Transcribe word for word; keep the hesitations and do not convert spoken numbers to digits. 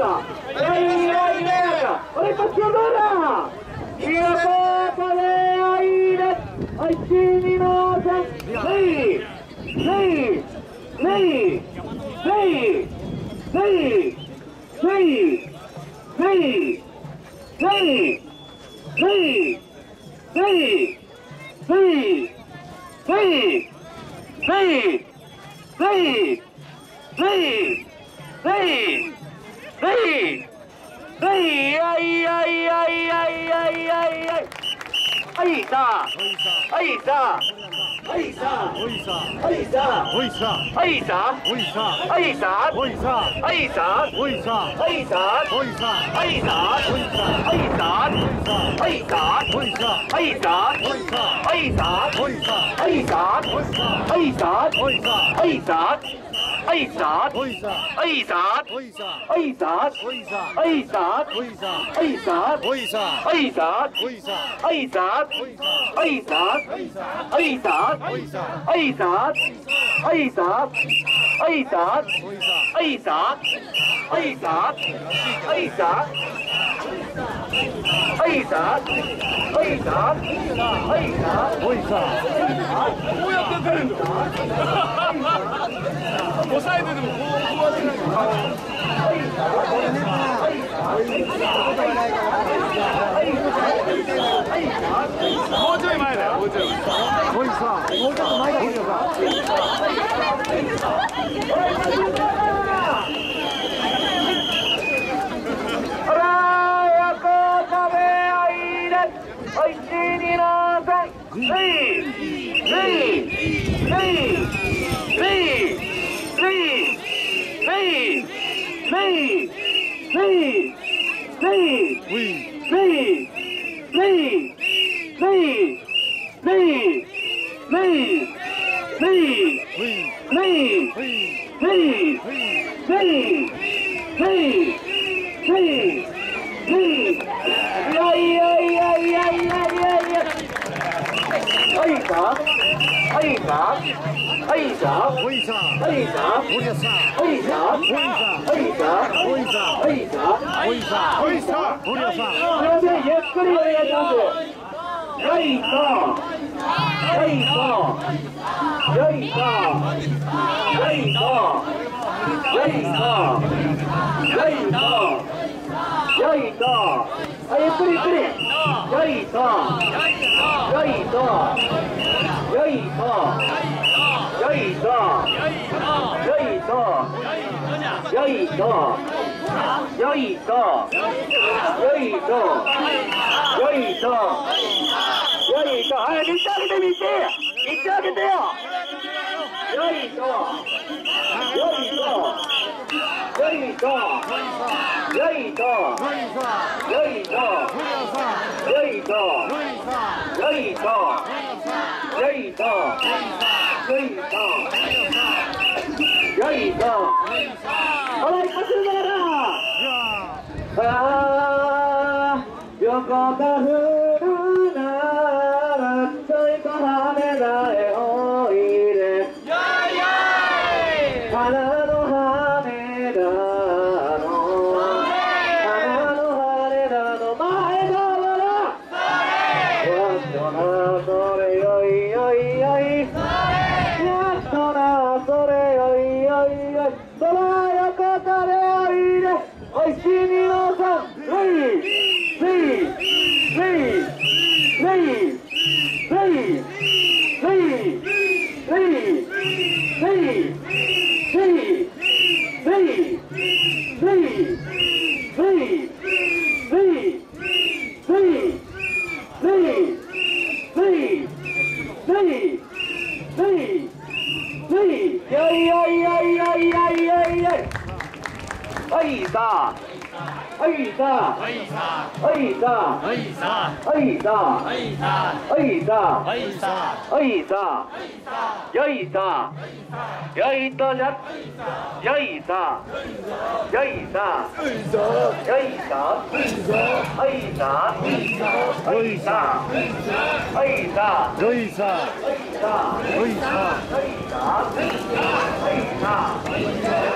か。いやいやいやいや。俺こっちはどうだ。いやこれはいいです。はい、チームのさん。レイレイレイレイレイレイレイレイレイレイレイレイレイレイレイレイレイレイいやいやいやいやいやいやいやはいさはいさはいさはいさおいさはいさおいさはいさおいさはいさおいさはいさおいさはいさおいさはいさはいさおいさはいさおいさはいさおいさはいさおいさはいさおいさはいさはいさおいさはいさおいさはいさおいさはいさおいさはいさおいさはいさおいさはいさおいさはいさはいさおいさはいさはいさはいさおいさはいさはいさはいさはいさはいさはいさおいさこうやって出るんだ。押さえてでもこうこうやってないもうちょい前だよ。もうちょい前。 おいさもうちょっと前だおいさほらやこ食べあいですおいしいにのさんレイレイレイレイレイレイレイレイレイおいレイレイレイレイレイレイおいレイおいレイおいレイレイレイレイいやいやいやいやいやいやいやはいさはいさはいさおいさはいさおりゃさはいさはいさおいさはいさおいさはいさおりゃさすいませんゆっくりお願いしますよいさよいさよいさよいさよいさよいさよいさあゆっくりゆっくりよいさよいさよいさよいさよいさよいさよいさよいさよいさよいさはい見てあげて見て見てあげてよよいさよいさよいさよいさよいさよいさよいさよいさよいさよいさほら一発するからあー横が降るならちょいと羽田へおいで花の羽田の花の羽田の前からやっとなそれよいよいよいやっとなそれよいよいよいそら横田でおいでおいしいにのさんレイレイレイレイレイレイレイレイレイレイレイレイレイレイレイレイレイレイレイいやいやいやいやいやいやいやはいさはいさはいさはいさはいさはいさはいさはいさはいさはいさよいさよいとじゃよいさよいさよいさはいさはいさはいさはいさよいさはいさよいさはいさはいさ